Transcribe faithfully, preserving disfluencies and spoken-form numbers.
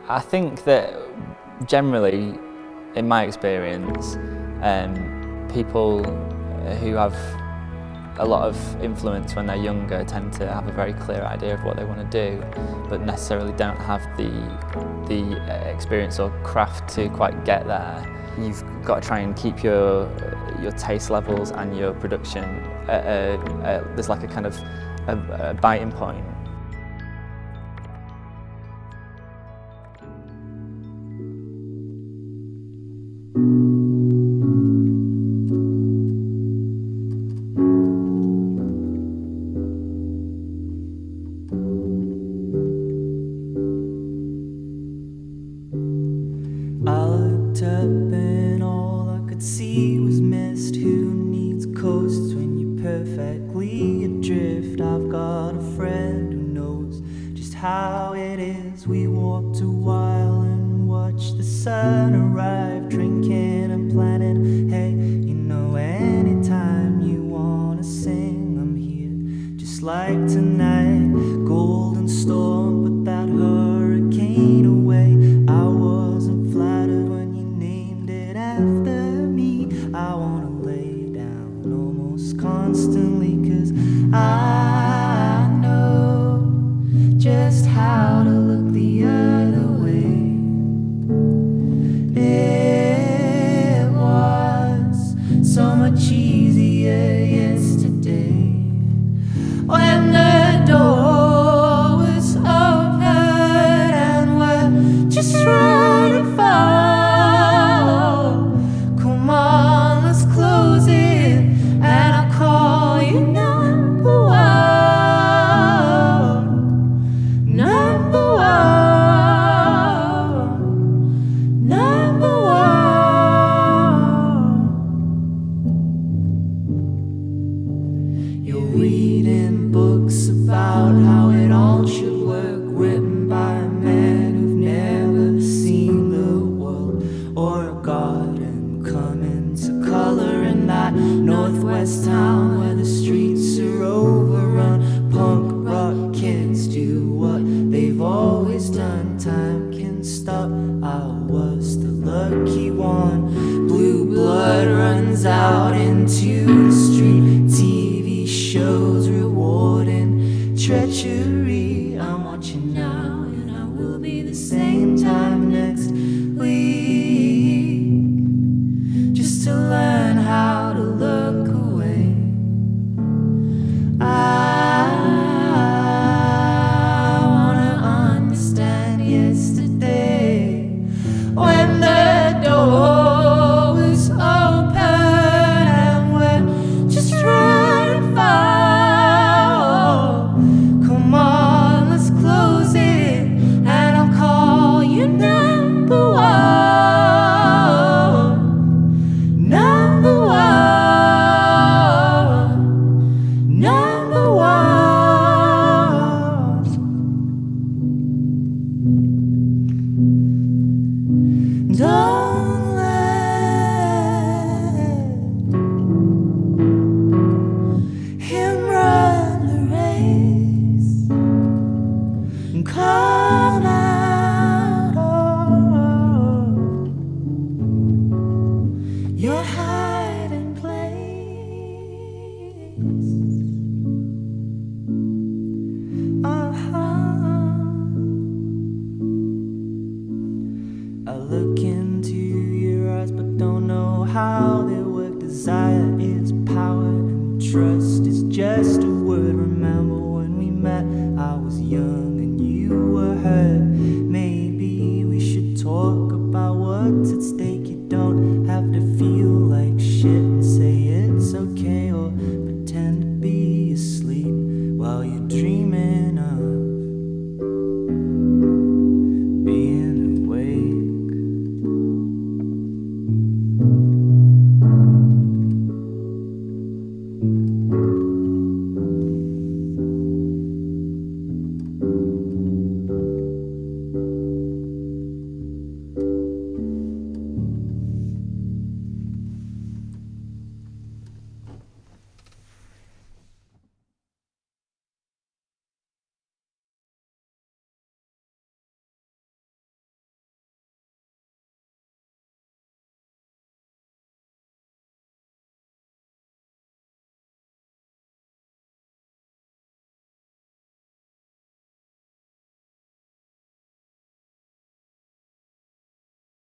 I think that generally, in my experience, um, people who have a lot of influence when they're younger tend to have a very clear idea of what they want to do, but necessarily don't have the, the experience or craft to quite get there. You've got to try and keep your, your taste levels and your production at a, a, there's like a kind of a, a biting point. I looked up and all I could see was mist. Who needs coasts when you're perfectly adrift? I've got a friend who knows just how it is. We walked a while and watched the sun arrive, drinking and planning. Hey, you know, anytime you wanna sing, I'm here. Just like tonight, golden storm, but that hurricane away. I wasn't flattered when you named it after me. I wanna lay down almost constantly, 'cause I know just how to look the other way. It was so much easier yesterday when the door was open and we're just running fall. Come on, let's close it, and I'll call you number one. Number one. Number one. You're reading books about how it all should work, written by a man who've never seen the world or a garden come into color in that northwest town where the streets are overrun. Punk rock kids do what they've always done. Time can stop, I was the lucky one. Blue blood runs out into the street. T V shows rewarding treachery. I'm watching now and I will be the same time.